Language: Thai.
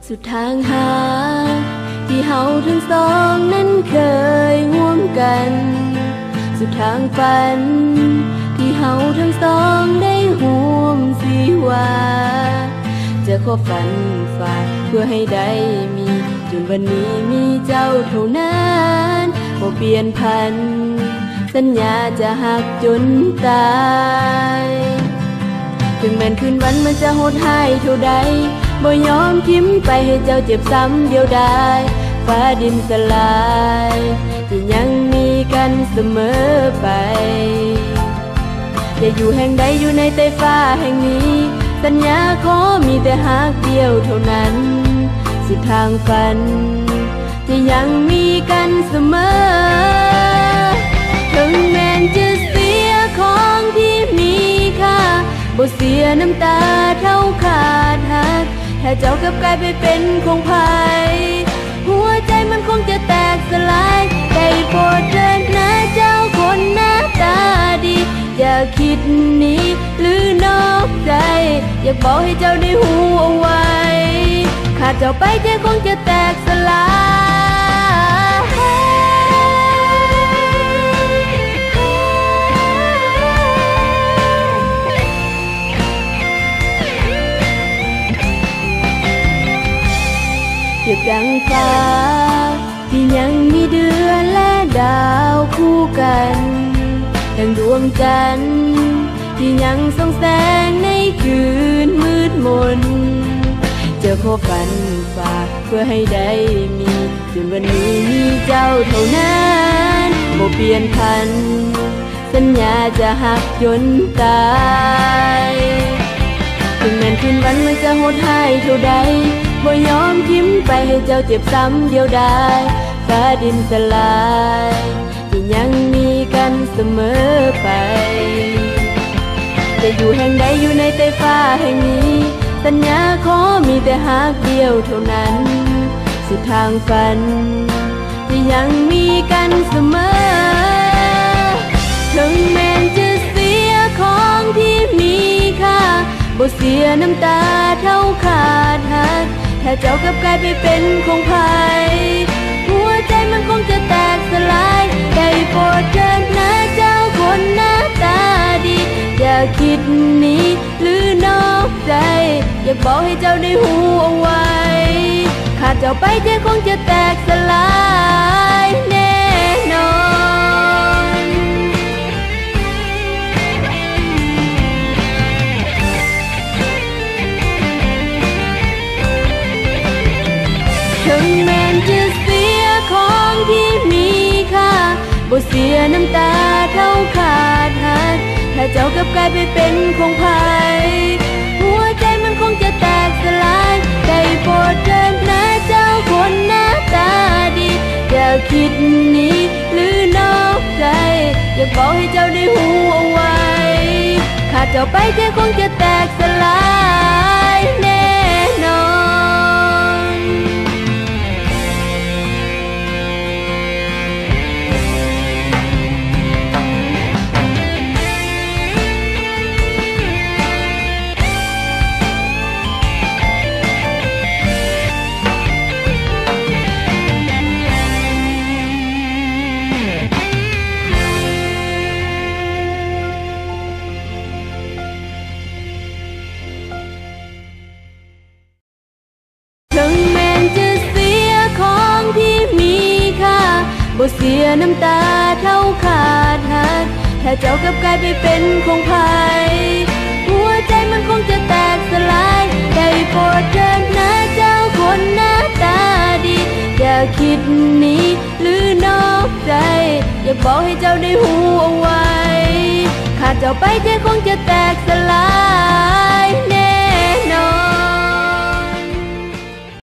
สุดทางหาที่เฮาทั้งสองนั้นเคยร่วมกันสุดทางฝันที่เฮาทั้งสองได้ร่วมสิว่าจะขอฝันฝ่าเพื่อให้ได้มีจนวันนี้มีเจ้าเท่านั้นบ่เปลี่ยนพันสัญญาจะหักจนตายถึงแม้นคืนวันมันจะโหดร้ายเท่าใดบ่ยอมทิ้มไปให้เจ้าเจ็บซ้ำเดียวดายฟ้าดินสลายที่ยังมีกันเสมอไปจะอยู่แห่งใดอยู่ในใต้ฟ้าแห่งนี้สัญญาขอมีแต่หักเดียวเท่านั้นสุดทางฝันที่ยังมีกันเสมอถึงแม้นจะเสียของที่มีค่าบ่เสียน้ำตาเท่าขาดหักถ้าเจ้ากลับกลายไปเป็นของไผหัวใจมันคงจะแตกสลายได้โปรดเถิดนะเจ้าคนหน้าตาดีอย่าคิดหนีหรือนอกใจอยากบอกให้เจ้าได้หูเอาไว้ขาดเจ้าไปใจคงจะแตกสลายเทียบดังฟ้าที่ยังมีเดือนและดาวคู่กันดังดวงจันทร์ที่ยังส่องแสงในคืนมืดมนจะขอฝันฝ่าเพื่อให้ได้มีจนวันนี้มีเจ้าเท่านั้นบ่เปลี่ยนพันสัญญาจะหักจนตายถึงแม้นคืนวันมันจะโหดร้ายเท่าใดบ่ยอมทิ้มไปให้เจ้าเจ็บซ้ำเดียวดายฟ้าดินสลายที่ยังมีกันเสมอไปจะอยู่แห่งใดอยู่ในใต้ฟ้าแห่งนี้สัญญาขอมีแต่หักเดียวเท่านั้นสุดทางฝันที่ยังมีกันเสมอถึงแม้นจะเสียของที่มีค่าบ่เสียน้ำตาเท่าขาดหักถ้าเจ้ากลับกลายไปเป็นของไผหัวใจมันคงจะแตกสลายได้โปรดเถิดนะเจ้าคนหน้าตาดีอย่าคิดหนีหรือนอกใจอยากบอกให้เจ้าได้หูเอาไว้ขาดเจ้าไปใจคงจะแตกสลายแน่นอนถึงแม้นจะเสียของที่มีค่าบ่เสียน้ำตาเท่าขาดหักถ้าเจ้ากลับกลายไปเป็นของไผหัวใจมันคงจะแตกสลายได้โปรดเถิดนะเจ้าคนหน้าตาดีอย่าคิดหนีหรือนอกใจอยากบอกให้เจ้าได้หูเอาไว้ขาดเจ้าไปใจคงจะแตกสลายแน่นอนบ่เสียน้ำตาเท่าขาดหักถ้าเจ้ากลับกลายไปเป็นของไผหัวใจมันคงจะแตกสลายได้โปรดเถิดนะเจ้าคนหน้าตาดีอย่าคิดหนีหรือนอกใจอยากบอกให้เจ้าได้หูเอาไว้ขาดเจ้าไปใจคงจะแตกสลาย